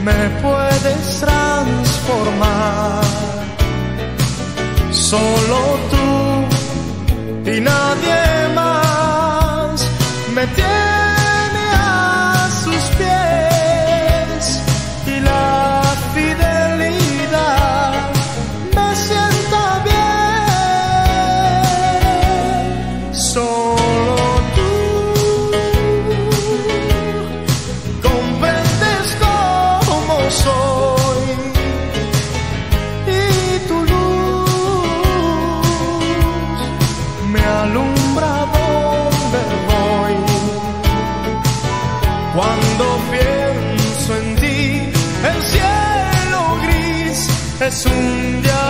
me puedes transformar. Solo tú y nadie más me tiene a sus pies, y la fidelidad me sienta bien. Solo tú comprendes cómo soy, y tu luz me alumbra donde voy. Cuando pienso en ti, el cielo gris es un día